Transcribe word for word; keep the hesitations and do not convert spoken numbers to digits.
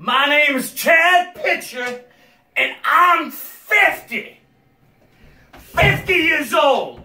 My name is Chad Pitcher, and I'm fifty. fifty years old.